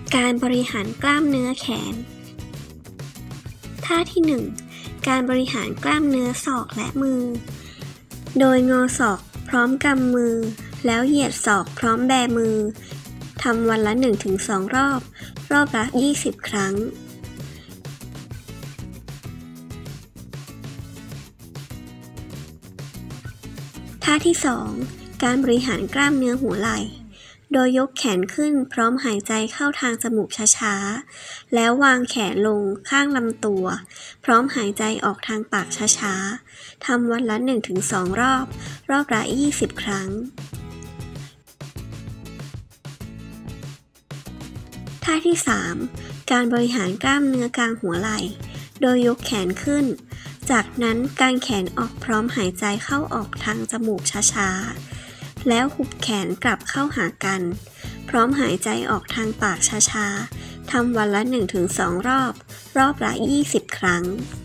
การบริหารกล้ามเนื้อแขนท่าที่ 1. การบริหารกล้ามเนื้อศอกและมือโดยงอศอกพร้อมกำมือแล้วเหยียดศอกพร้อมแบมือทำวันละ 1-2 รอบรอบละ20 ครั้งท่าที่ 2. การบริหารกล้ามเนื้อหัวไหล่โดยยกแขนขึ้นพร้อมหายใจเข้าทางจมูกช้าๆแล้ววางแขนลงข้างลำตัวพร้อมหายใจออกทางปากช้าๆทำวันละ 1-2 รอบรอบละ20 ครั้งท่าที่ 3. การบริหารกล้ามเนื้อกลางหัวไหล่โดยยกแขนขึ้นจากนั้นกางแขนออกพร้อมหายใจเข้าออกทางจมูกช้าๆแล้วหุบแขนกลับเข้าหากันพร้อมหายใจออกทางปากช้าๆทำวันละ 1-2 รอบรอบละ20 ครั้ง